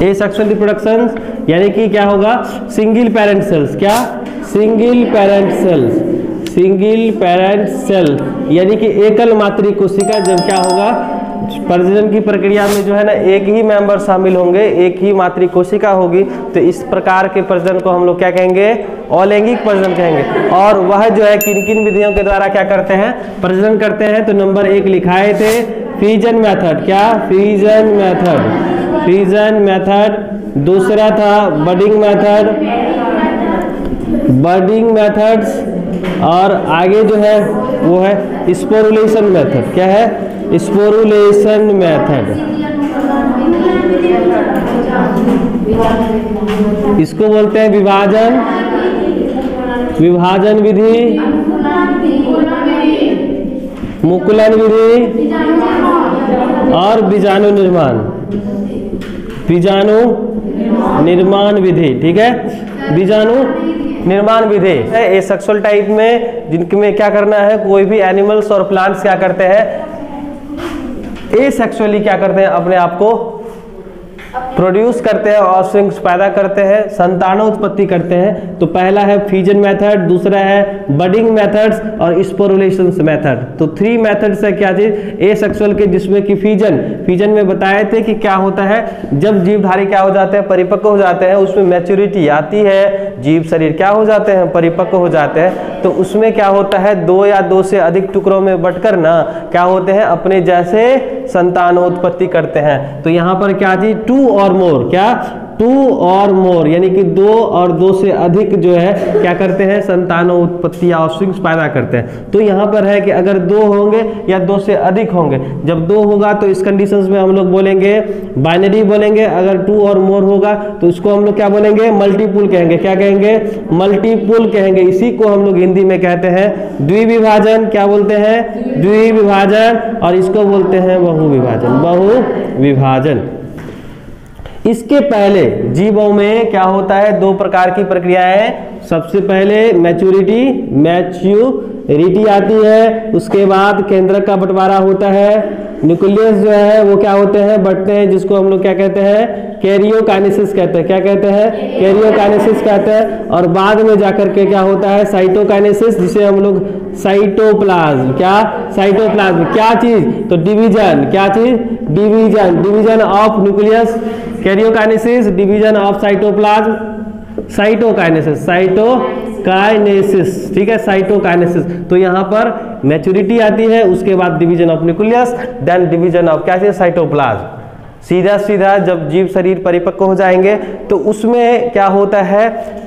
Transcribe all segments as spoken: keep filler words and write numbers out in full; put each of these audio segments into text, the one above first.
ए sexual reproduction यानी कि क्या होगा, सिंगल पेरेंट सेल्स, क्या single parent cells, single parent cell यानी कि एकल मातृ कोशिका जब क्या होगा, प्रजनन की प्रक्रिया में जो है ना एक ही मेंबर शामिल होंगे, एक ही मातृ कोशिका होगी, तो इस प्रकार के प्रजनन को हम लोग क्या कहेंगे, अलैंगिक प्रजनन कहेंगे। और वह जो है किन किन विधियों के द्वारा क्या करते हैं, प्रजनन करते हैं। तो नंबर एक लिखाए थे फिजन मेथड, क्या फिजन मेथड, फिजन मेथड। दूसरा था बडिंग मेथड, बडिंग मेथड्स। और आगे जो है वो है स्पोरुलेशन मेथड, क्या है, स्पोरुलेशन मेथड। इसको बोलते हैं विभाजन, विभाजन विधि, मुकुलन विधि और बीजाणु निर्माण, बीजाणु निर्माण विधि। ठीक है, बीजाणु निर्माण विधि ए सेक्सुअल टाइप में जिनमें क्या करना है, कोई भी एनिमल्स और प्लांट्स क्या करते हैं, ए सेक्सुअली क्या करते हैं, अपने आप को प्रोड्यूस करते हैं, ऑफस्प्रिंग पैदा करते हैं, संतानोत्पत्ति करते हैं। तो पहला है फिजन मेथड, दूसरा है बडिंग मेथड्स और स्पोरुलेशन मेथड। तो थ्री मेथड्स है क्या चीज, ए सेक्सुअल के, जिसमें कि फिजन, फिजन में बताए थे कि क्या होता है, जब जीवधारी क्या हो जाते हैं, परिपक्व हो जाते हैं, उसमें मैच्योरिटी आती है, जीव शरीर क्या हो जाते हैं, परिपक्व हो जाते हैं। तो उसमें क्या होता है, दो या दो से अधिक टुकड़ों में बंटकर ना क्या होते हैं, अपने जैसे संतानोत्पत्ति करते हैं। तो यहाँ पर क्या चीज, टू और मोर, क्या टू और मोर यानी कि दो और दो से अधिक जो है क्या करते हैं, संतानोत्पत्ति या ऑफस्प्रिंग्स पैदा करते हैं। तो यहाँ पर है कि अगर दो होंगे या दो से अधिक होंगे, जब दो होगा तो इस कंडीशंस में हम लोग बोलेंगे बाइनरी बोलेंगे, अगर टू और मोर होगा तो उसको हम लोग क्या बोलेंगे, मल्टीपुल कहेंगे, क्या कहेंगे, मल्टीपुल कहेंगे। इसी को हम लोग हिंदी में कहते हैं द्विविभाजन, क्या बोलते हैं, द्विविभाजन। और इसको बोलते हैं बहुविभाजन, बहुविभाजन। इसके पहले जीवों में क्या होता है, दो प्रकार की प्रक्रियाएं। सबसे पहले मैच्योरिटी, मैच्योरिटी आती है, उसके बाद केंद्रक का बंटवारा होता है, न्यूक्लियस जो है वो क्या होते हैं, बढ़ते हैं, जिसको हम लोग क्या कहते हैं, कैरियोकाइनेसिस कहते हैं, क्या कहते हैं, कैरियोकाइनेसिस कहते हैं। और बाद में जाकर के क्या होता है, साइटोकाइनेसिस, जिसे हम लोग साइटोप्लाज्म, क्या साइटोप्लाज्म, क्या चीज, तो डिवीजन, क्या चीज, division, division of nucleus, karyokinesis, division of cytoplasm, cytokinesis, cytokinesis. ठीक है, साइटोकाइनेसिस। तो यहाँ पर मैच्योरिटी आती है, उसके बाद division of nucleus, then division of क्या चीज, साइटोप्लाज्म। सीधा सीधा जब जीव शरीर परिपक्व हो जाएंगे तो उसमें क्या होता है,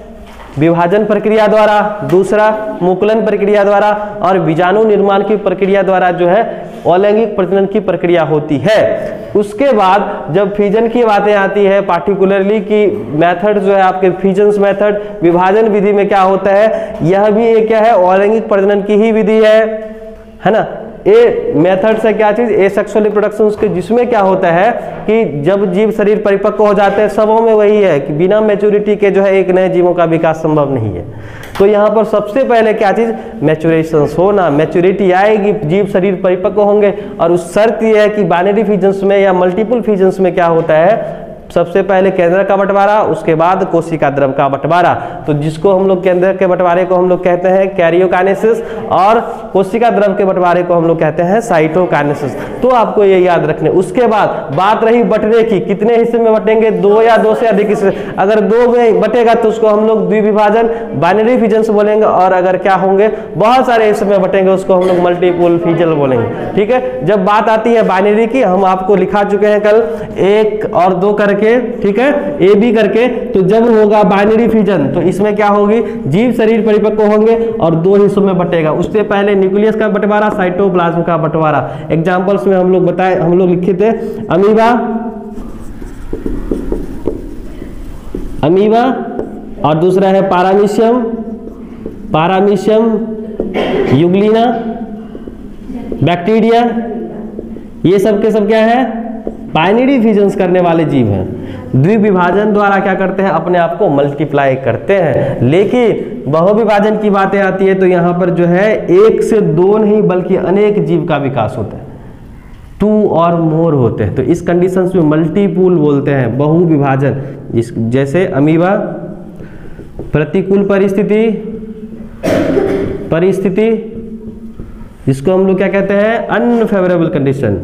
विभाजन प्रक्रिया द्वारा, दूसरा मुकुलन प्रक्रिया द्वारा और बीजाणु निर्माण की प्रक्रिया द्वारा जो है अलैंगिक प्रजनन की प्रक्रिया होती है। उसके बाद जब फिजन की बातें आती है, पार्टिकुलरली की मेथड जो है आपके फिजन्स मेथड, विभाजन विधि में क्या होता है, यह भी एक क्या है, अलैंगिक प्रजनन की ही विधि है, है ना। ए मेथड से क्या चीज, ए सेक्सुअल रिप्रोडक्शन के, जिसमें क्या होता है कि जब जीव शरीर परिपक्व हो जाते हैं, सबों में वही है कि बिना मैच्योरिटी के जो है एक नए जीवों का विकास संभव नहीं है। तो यहाँ पर सबसे पहले क्या चीज, मैच्योरेशन होना, मैच्योरिटी आएगी, जीव शरीर परिपक्व होंगे। और उस शर्त यह है कि बाइनरी फिजन्स में या मल्टीपल फिजन्स में क्या होता है, सबसे पहले केंद्र का बंटवारा, उसके बाद कोशिका द्रव का बंटवारा। तो जिसको हम लोग केंद्र के बंटवारे को हम लोग कहते हैं कैरियोकाइनेसिस और कोशिका द्रव के बंटवारे को हम लोग कहते हैं साइटोकाइनेसिस। तो आपको ये याद रखने। उसके बाद बात रही बंटने की, कितने हिस्से में बंटेंगे, दो या दो से अधिक हिस्से। अगर दो में बंटेगा तो उसको हम लोग द्विविभाजन, बाइनरी फिजन्स बोलेंगे। और अगर क्या होंगे, बहुत सारे हिस्से में बंटेंगे, उसको हम लोग मल्टीपल फिजन बोलेंगे। ठीक है, जब बात आती है बाइनरी की, हम आपको लिखा चुके हैं कल एक और दो करके, ठीक है, ए बी करके। तो जब होगा बाइनरी फिजन तो इसमें क्या होगी, जीव शरीर परिपक्व होंगे और दो हिस्सों में बटेगा। उससे पहले न्यूक्लियस का बंटवारा, साइटोप्लाज्म का बंटवारा। एग्जांपल्स में हम लोग बताए, हम लोग लिखे थे अमीबा, अमीबा और दूसरा है पारामीशियम, पारामीशियम यूग्लिना, बैक्टीरिया। ये सब के सब क्या है, बाइनरी फिजन्स करने वाले जीव हैं। द्विविभाजन द्वारा क्या करते हैं, अपने आप को मल्टीप्लाई करते हैं। लेकिन बहुविभाजन की बातें आती है तो यहाँ पर जो है एक से दो नहीं बल्कि अनेक जीव का विकास होता है। टू और मोर होते हैं, तो इस कंडीशंस में मल्टीपूल बोलते हैं, बहु विभाजन। इस जैसे अमीबा प्रतिकूल परिस्थिति परिस्थिति जिसको हम लोग क्या कहते हैं, अनफेवरेबल कंडीशन,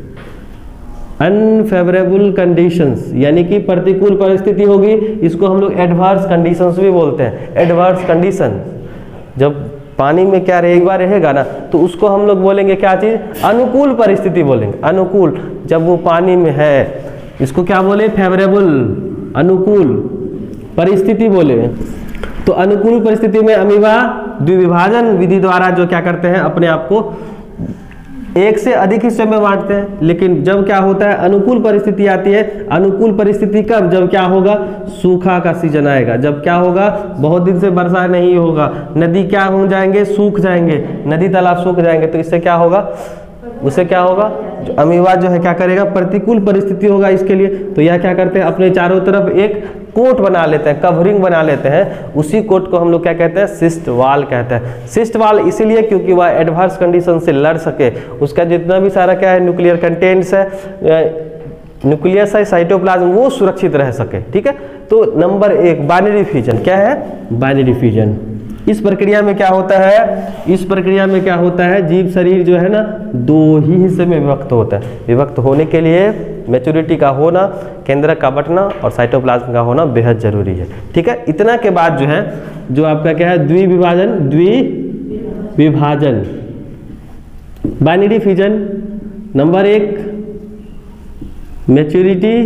अनफेवरेबल कंडीशंस, यानी कि प्रतिकूल परिस्थिति होगी, इसको हम लोग एडवर्स कंडीशंस भी बोलते हैं। एडवर्स कंडीशन, जब पानी में क्या रहेगा रहेगा ना, तो उसको हम लोग बोलेंगे क्या चीज़, अनुकूल परिस्थिति बोलेंगे। अनुकूल, जब वो पानी में है, इसको क्या बोले, फेवरेबल, अनुकूल परिस्थिति बोले। तो अनुकूल परिस्थिति में अमीबा द्विविभाजन विधि द्वारा जो क्या करते हैं, अपने आप को एक से अधिक हिस्से में बांटते हैं। लेकिन जब क्या होता है, अनुकूल परिस्थिति आती है, अनुकूल परिस्थिति कब, जब क्या होगा, सूखा का सीजन आएगा, जब क्या होगा, बहुत दिन से वर्षा नहीं होगा, नदी क्या हो जाएंगे, सूख जाएंगे, नदी तालाब सूख जाएंगे, तो इससे क्या होगा, उससे क्या होगा, जो अमीबा जो है क्या करेगा, प्रतिकूल परिस्थिति होगा इसके लिए, तो यह क्या करते हैं, अपने चारों तरफ एक कोट बना लेते हैं, कवरिंग बना लेते हैं। उसी कोट को हम लोग क्या कहते हैं, सिस्ट वाल कहते हैं। सिस्ट वाल इसीलिए क्योंकि वह एडवर्स कंडीशन से लड़ सके, उसका जितना भी सारा क्या है, न्यूक्लियर कंटेंट्स है, न्यूक्लियस है, साइटोप्लाज्म, वो सुरक्षित रह सके। ठीक है, तो नंबर एक बाइनरी फ्यूजन, क्या है, बाइनरी फ्यूजन। इस प्रक्रिया में क्या होता है, इस प्रक्रिया में क्या होता है, जीव शरीर जो है ना, दो ही हिस्से में विभक्त होता है। विभक्त होने के लिए मैच्योरिटी का होना, केंद्रक का बंटना और साइटोप्लाज्म का होना बेहद जरूरी है। ठीक है, इतना के बाद जो है, जो आपका क्या है, द्विविभाजन, द्विविभाजन, बाइनरी फ्यूजन। नंबर एक, मैच्योरिटी,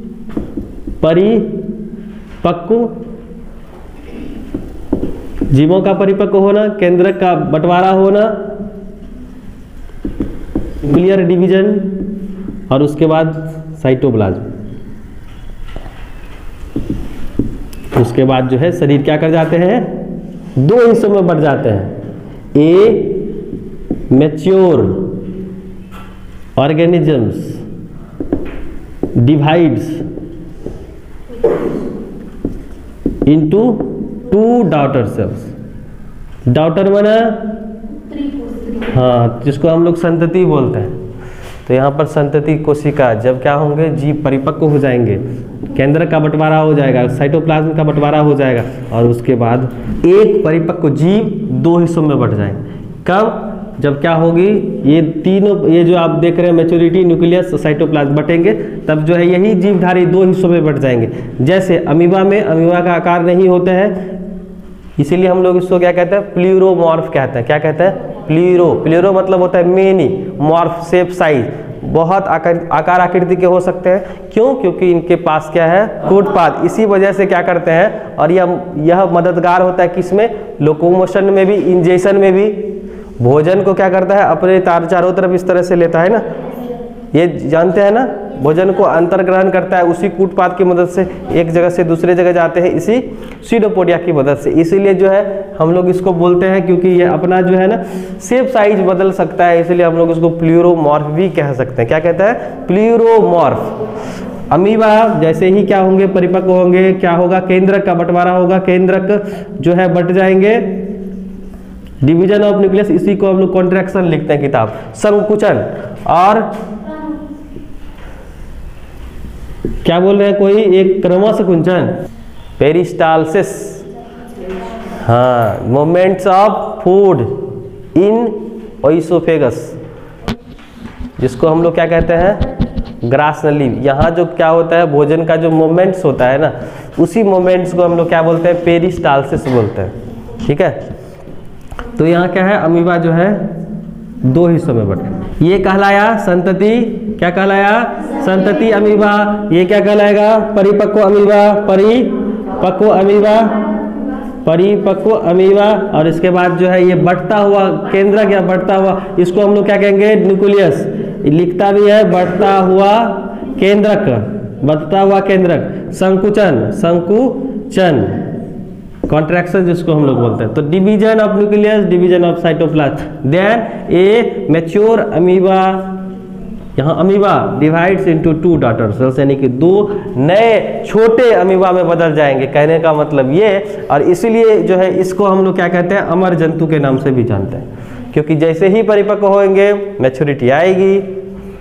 परिपक्व, जीवों का परिपक्व होना, केंद्रक का बंटवारा होना, न्यूक्लियर डिवीजन, और उसके बाद साइटोप्लाज्म। उसके बाद जो है शरीर क्या कर जाते हैं, दो हिस्सों में बढ़ जाते हैं। A mature organisms divides into two daughter cells. Daughter माना, हाँ, जिसको हम लोग संतति बोलते हैं। तो यहाँ पर संतति कोशिका जब क्या होंगे, जीव परिपक्व हो जाएंगे, केंद्र का बंटवारा हो जाएगा, साइटोप्लाज्म का बंटवारा हो जाएगा, और उसके बाद एक परिपक्व जीव दो हिस्सों में बढ़ जाएंगे। कब, जब क्या होगी, ये तीनों, ये जो आप देख रहे हैं, मैच्योरिटी, न्यूक्लियस, साइटोप्लाज्म बटेंगे, तब जो है यही जीवधारी दो हिस्सों में बढ़ जाएंगे। जैसे अमीबा में, अमीबा का आकार नहीं होता है, इसीलिए हम लोग इसको क्या कहते हैं, प्लूरोमॉर्फ कहते हैं। क्या कहते हैं, प्लूरो। प्लूरो मतलब होता है मेनी, मॉर्फ शेप साइज, बहुत आकार आकार आकृति के हो सकते हैं। क्यों, क्योंकि इनके पास क्या है, कूटपाद, इसी वजह से क्या करते हैं, और यह यह मददगार होता है किसमें, लोकोमोशन में भी, इंजेक्शन में भी। भोजन को क्या करता है, अपने तार चारों तरफ इस तरह से लेता है ना, ये जानते हैं ना, भोजन को अंतर्ग्रहण करता है उसी कूटपाद की मदद से, एक जगह से दूसरे जगह जाते हैं इसी सीडोपोडिया की मदद से। इसीलिए जो है हम लोग इसको बोलते हैं, क्योंकि ये अपना जो है ना शेप साइज बदल सकता है, इसलिए हम लोग इसको प्लूरोमॉर्फ भी कह सकते हैं। क्या कहते हैं, प्लूरोमॉर्फ। अमीबा जैसे ही क्या होंगे, परिपक्व होंगे, क्या होगा, केंद्रक का बंटवारा होगा, केंद्रक जो है बट जाएंगे, डिवीजन ऑफ न्यूक्लियस, इसी को हम लोग कॉन्ट्रैक्शन लिखते हैं किताब, संकुचन। और क्या बोल रहे हैं कोई, एक क्रमश कुंचन, पेरिस्टालसिस, हाँ, movements of food in oesophagus, जिसको हम लोग क्या कहते हैं, ग्रास नली। यहाँ जो क्या होता है, भोजन का जो मूवमेंट्स होता है ना, उसी मूवमेंट्स को हम लोग क्या बोलते हैं, पेरिस्टालसिस बोलते हैं। ठीक है, तो यहाँ क्या है, अमीबा जो है दो हिस्सों में बटे, ये कहलाया संतति, क्या कहलाया, संतति अमीबा। ये क्या कहलाएगा, परिपक्व अमीबा, परिपक्व अमीबा, परिपक्व अमीबा। और इसके बाद जो है ये बढ़ता हुआ केंद्रक या बढ़ता हुआ, इसको हम लोग क्या कहेंगे, न्यूक्लियस। लिखता भी है बढ़ता हुआ केंद्रक, बढ़ता हुआ केंद्रक, संकुचन, संकुचन, कॉन्ट्रैक्शन जिसको हम लोग बोलते हैं। तो division of nucleus, division of cytoplasm, then a mature amoeba, यहाँ amoeba divides into two daughter cells, यानी कि दो नए छोटे अमीबा में बदल जाएंगे। कहने का मतलब ये, और इसीलिए जो है इसको हम लोग क्या कहते हैं, अमर जंतु के नाम से भी जानते हैं, क्योंकि जैसे ही परिपक्व होंगे, मैच्योरिटी आएगी,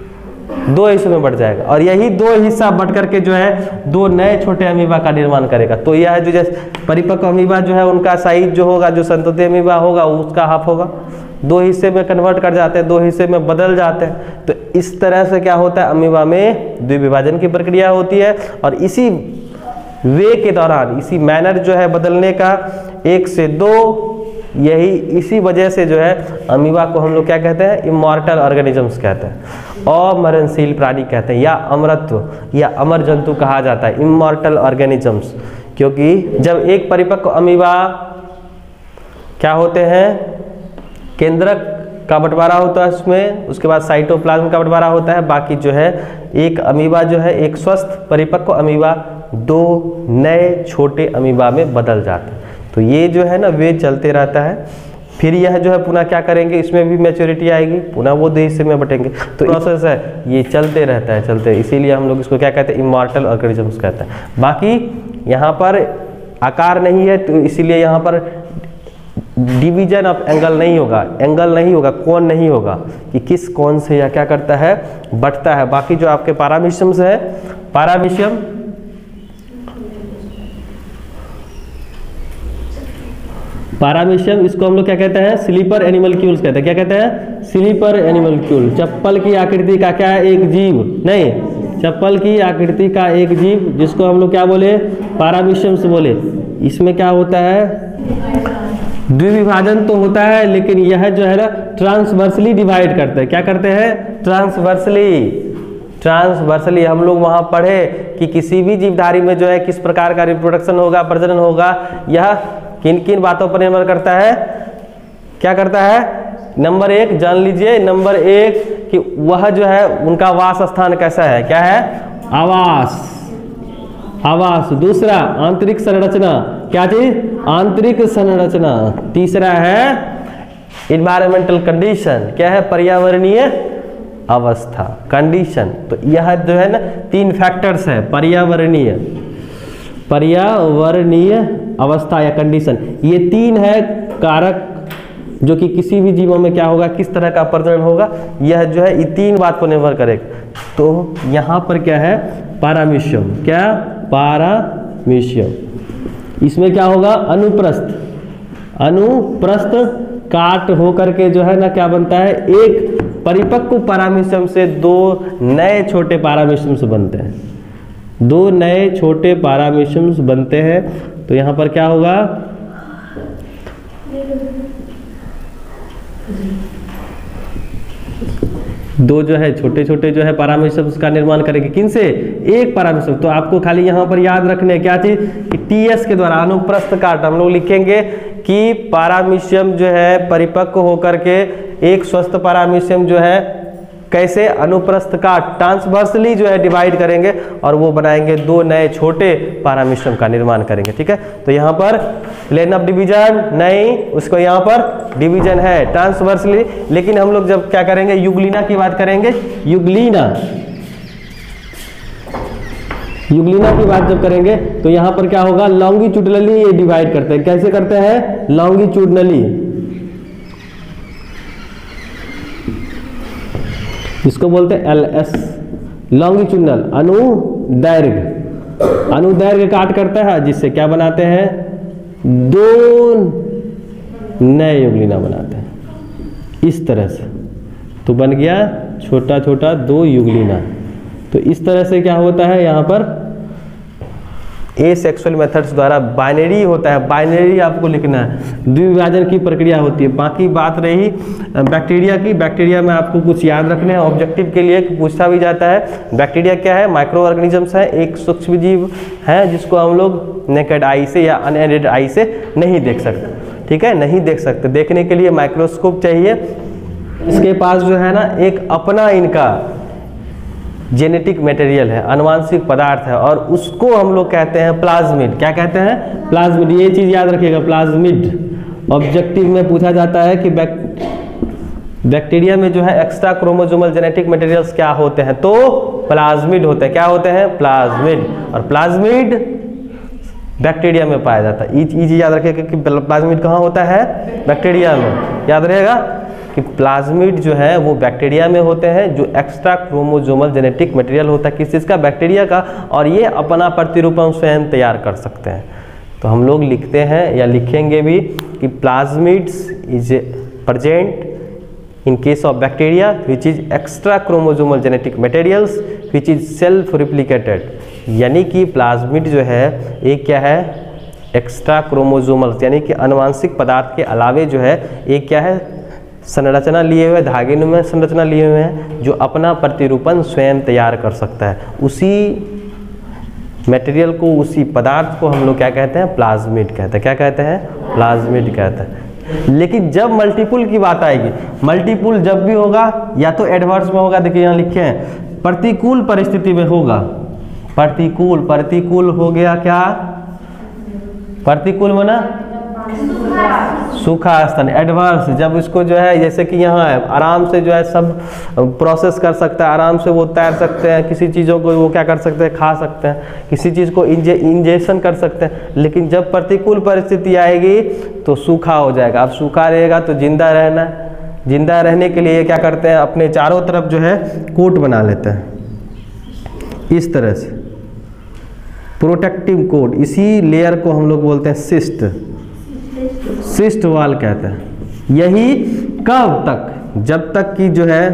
दो हिस्सों में बढ़ जाएगा, और यही दो हिस्सा बढ़ करके जो है दो नए छोटे अमीबा का निर्माण करेगा। तो यह है जो जैसे परिपक्व अमीबा जो है उनका साइज जो होगा, जो संतति अमीबा होगा उसका हाफ होगा, दो हिस्से में कन्वर्ट कर जाते हैं, दो हिस्से में बदल जाते हैं। तो इस तरह से क्या होता है, अमीबा में द्विविभाजन की प्रक्रिया होती है, और इसी वे के दौरान, इसी मैनर जो है बदलने का, एक से दो, यही इसी वजह से जो है अमीबा को हम लोग क्या कहते हैं, इमॉर्टल ऑर्गेनिजम्स कहते हैं, अमरणशील प्राणी कहते हैं, या अमरत्व या अमर जंतु कहा जाता है, इमॉर्टल ऑर्गेनिजम्स। क्योंकि जब एक परिपक्व अमीबा क्या होते हैं, केंद्रक का बंटवारा होता है उसमें, उसके बाद साइटोप्लाज्म का बंटवारा होता है, बाकी जो है एक अमीबा जो है, एक स्वस्थ परिपक्व अमीबा दो नए छोटे अमीबा में बदल जाता है। तो ये जो है ना वे चलते रहता है, फिर यह जो है पुनः क्या करेंगे, इसमें भी मैच्योरिटी आएगी, पुनः वो दो हिस्से में बटेंगे। तो प्रोसेस है, ये चलते रहता है, चलते, इसीलिए हम लोग इसको क्या कहते हैं, इमॉर्टल ऑर्गेनिजम्स कहते हैं। बाकी यहाँ पर आकार नहीं है, तो इसीलिए यहाँ पर डिवीजन ऑफ एंगल नहीं होगा, एंगल नहीं होगा, कोण नहीं होगा कि किस कोण से या क्या करता है, बटता है। बाकी जो आपके पैरामीशियम्स है, पैरामीशियम पैरामीशियम इसको हम लोग क्या कहते हैं, स्लीपर एनिमलक्यूल्स कहते हैं। क्या कहते हैं, स्लीपर एनिमलक्यूल। चप्पल की आकृति का क्या है, एक जीव, नहीं, चप्पल की आकृति का एक जीव, जिसको हम लोग क्या बोले, पैरामीशियम्स बोले। इसमें क्या होता है, द्विविभाजन तो होता है, लेकिन यह जो है ना ट्रांसवर्सली डिवाइड करते हैं। क्या करते हैं, ट्रांसवर्सली, ट्रांसवर्सली। हम लोग वहाँ पढ़े कि किसी भी जीवधारी में जो है किस प्रकार का रिप्रोडक्शन होगा, प्रजनन होगा, यह किन किन बातों पर निर्भर करता है, क्या करता है, नंबर एक जान लीजिए, नंबर एक कि वह जो है उनका वास स्थान कैसा है, क्या है, आवास, आवास। दूसरा आंतरिक संरचना, क्या चीज, आंतरिक संरचना। तीसरा है इन्वायरमेंटल कंडीशन, क्या है, पर्यावरणीय अवस्था, कंडीशन। तो यह जो है ना तीन फैक्टर्स है, पर्यावरणीय, पर्यावरणीय अवस्था या कंडीशन, ये तीन है कारक जो कि किसी भी जीवों में क्या होगा, किस तरह का प्रजनन होगा, यह जो है ये तीन बात पर निर्भर करेगा। तो यहाँ पर क्या है, पैरामीशियम, क्या, पैरामीशियम। इसमें क्या होगा, अनुप्रस्थ, अनुप्रस्थ काट होकर के जो है ना क्या बनता है, एक परिपक्व पैरामीशियम से दो नए छोटे पैरामीशियम्स बनते हैं, दो नए छोटे पैरामीशियम्स बनते हैं। तो यहाँ पर क्या होगा, दो जो है छोटे छोटे जो है पैरामीशियम्स का निर्माण करेंगे, किन से, एक पैरामीशियम। तो आपको खाली यहाँ पर याद रखने क्या चीज कि टीएस के द्वारा अनुप्रस्थ काट हम लोग लिखेंगे कि पैरामीशियम जो है परिपक्व होकर के एक स्वस्थ पैरामीशियम जो है कैसे, अनुप्रस्थ काट, ट्रांसवर्सली जो है डिवाइड करेंगे और वो बनाएंगे दो नए छोटे पैरामीशियम का निर्माण करेंगे। ठीक है, तो यहाँ पर प्लेन ऑफ डिवीजन नहीं, उसको यहाँ पर डिवीजन है ट्रांसवर्सली। लेकिन हम लोग जब क्या करेंगे, युगलीना की बात करेंगे, युगलीना, युगलीना की बात जब करेंगे तो यहाँ पर क्या होगा, लॉन्गिट्यूडनली ये डिवाइड करते हैं। कैसे करते हैं, लॉन्गिट्यूडनली, इसको बोलते हैं एल एस, लॉन्गिट्यूडनल, अनुदैर्घ्य, अनुदैर्घ्य काट करता है, जिससे क्या बनाते हैं, दो नए युगलीना बनाते हैं इस तरह से। तो बन गया छोटा छोटा दो युगलीना। तो इस तरह से क्या होता है, यहाँ पर ए सेक्सुअल मेथड्स द्वारा बाइनरी होता है, बाइनरी आपको लिखना है, द्विविभाजन की प्रक्रिया होती है। बाकी बात रही बैक्टीरिया की, बैक्टीरिया में आपको कुछ याद रखने हैं ऑब्जेक्टिव के लिए, पूछा भी जाता है। बैक्टीरिया क्या है, माइक्रो ऑर्गेनिजम्स है, एक सूक्ष्म जीव है जिसको हम लोग नेकेड आई से या अनएडेड आई से नहीं देख सकते। ठीक है, नहीं देख सकते, देखने के लिए माइक्रोस्कोप चाहिए। इसके पास जो है ना एक अपना इनका जेनेटिक मटेरियल है, अनुवांशिक पदार्थ है, और उसको हम लोग कहते हैं प्लाज्मिड। क्या कहते हैं, प्लाज्मिड। ये चीज याद रखिएगा, प्लाज्मिड। ऑब्जेक्टिव में पूछा जाता है कि बैक बैक्टीरिया में जो है एक्स्ट्रा क्रोमोसोमल जेनेटिक मटेरियल्स क्या होते हैं, तो प्लाज्मिड होते हैं। क्या होते हैं, प्लाज्मिड। और प्लाज्मिड बैक्टीरिया में पाया जाता है। ये चीज याद रखिएगा कि प्लाज्मिड कहाँ होता है, बैक्टीरिया में। याद रहेगा कि प्लाज्मिड जो है वो बैक्टीरिया में होते हैं, जो एक्स्ट्रा क्रोमोसोमल जेनेटिक मटेरियल होता है किस चीज़ का, बैक्टीरिया का, और ये अपना प्रतिरूपण स्वयं तैयार कर सकते हैं। तो हम लोग लिखते हैं या लिखेंगे भी कि plasmids is present in case of bacteria which is extra chromosomal genetic materials which is self replicated, यानी कि प्लाज्मिड जो है एक क्या है, एक्स्ट्रा क्रोमोसोमल यानी कि अनुवांशिक पदार्थ के अलावे जो है एक क्या है, संरचना लिए हुए, धागेनुमा संरचना लिए हुए हैं, जो अपना प्रतिरूपण स्वयं तैयार कर सकता है। उसी मटेरियल को, उसी पदार्थ को हम लोग क्या कहते हैं, प्लाज्मिड कहते हैं। क्या कहते हैं, प्लाज्मिड कहते हैं। लेकिन जब मल्टीपुल की बात आएगी, मल्टीपुल जब भी होगा या तो एडवर्स में होगा, देखिए यहाँ लिखे हैं प्रतिकूल परिस्थिति में होगा, प्रतिकूल, प्रतिकूल हो गया क्या, प्रतिकूल माना सूखा स्थान, एडवर्स जब इसको जो है जैसे कि यहाँ है आराम से जो है सब प्रोसेस कर सकता है, आराम से वो तैर सकते हैं, किसी चीज़ों को वो क्या कर सकते हैं, खा सकते हैं, किसी चीज़ को इंजे इंजेक्शन कर सकते हैं। लेकिन जब प्रतिकूल परिस्थिति आएगी तो सूखा हो जाएगा। अब सूखा रहेगा तो जिंदा रहना है, जिंदा रहने के लिए क्या करते हैं, अपने चारों तरफ जो है कोट बना लेते हैं इस तरह से, प्रोटेक्टिव कोट। इसी लेयर को हम लोग बोलते हैं सिस्ट, सिस्ट वाल कहते हैं। यही कब तक, जब तक कि जो है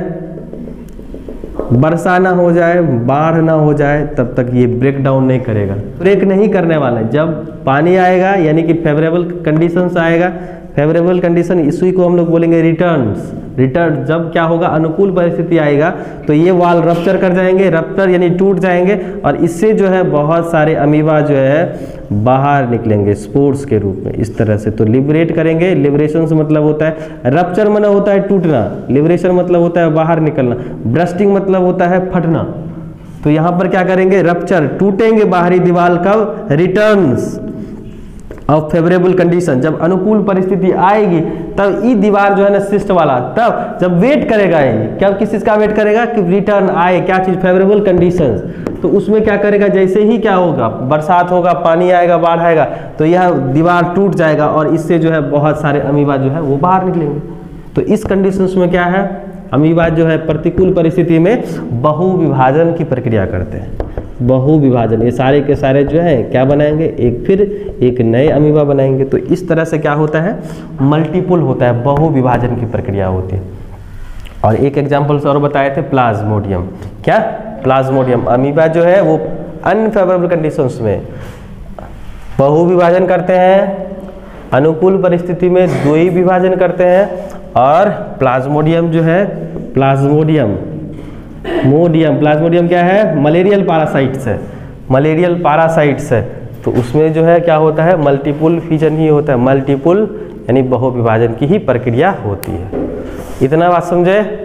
वर्षा ना हो जाए, बाढ़ ना हो जाए, तब तक ये ब्रेक डाउन नहीं करेगा, ब्रेक नहीं करने वाला है। जब पानी आएगा यानी कि फेवरेबल कंडीशंस आएगा, फेवरेबल कंडीशन इसी को हम लोग बोलेंगे रिटर्न्स, रिटर्न जब क्या होगा, अनुकूल परिस्थिति आएगा तो ये वाल रप्चर कर जाएंगे, रप्चर यानी टूट जाएंगे, और इससे जो है बहुत सारे अमीबा जो है बाहर निकलेंगे स्पोर्स के रूप में इस तरह से। तो लिबरेट करेंगे, लिबरेशन से मतलब होता है, रप्चर मतलब होता है टूटना, लिबरेशन मतलब होता है बाहर निकलना, ब्रस्टिंग मतलब होता है फटना। तो यहाँ पर क्या करेंगे, रप्चर, टूटेंगे बाहरी दीवार, कब, रिटर्न्स ऑफ फेवरेबल कंडीशन, जब अनुकूल परिस्थिति आएगी तब ये दीवार जो है ना सिस्ट वाला, तब जब वेट करेगा, ये क्या किस चीज़ का वेट करेगा कि रिटर्न आए, क्या चीज़, फेवरेबल कंडीशंस। तो उसमें क्या करेगा, जैसे ही क्या होगा, बरसात होगा, पानी आएगा, बाढ़ आएगा, तो यह दीवार टूट जाएगा और इससे जो है बहुत सारे अमीबा जो है वो बाहर निकलेंगे। तो इस कंडीशंस में क्या है, अमीबा जो है प्रतिकूल परिस्थिति में बहु विभाजन की प्रक्रिया करते हैं, बहु विभाजन, ये सारे के सारे जो है क्या बनाएंगे, एक फिर एक नए अमीबा बनाएंगे। तो इस तरह से क्या होता है, मल्टीपुल होता है, बहु विभाजन की प्रक्रिया होती है। और एक एग्जांपल से और बताए थे, प्लाज्मोडियम, क्या, प्लाज्मोडियम अमीबा जो है वो अनफेवरेबल कंडीशंस में बहु विभाजन करते हैं, अनुकूल परिस्थिति में द्वि विभाजन करते हैं। और प्लाज्मोडियम जो है, प्लाज्मोडियम मोडियम, प्लाज्मोडियम क्या है, मलेरियल पैरासाइट्स है, मलेरियल पैरासाइट्स है। तो उसमें जो है क्या होता है, मल्टीपुल फिजन ही होता है, मल्टीपुल यानी बहु विभाजन की ही प्रक्रिया होती है। इतना बात समझे।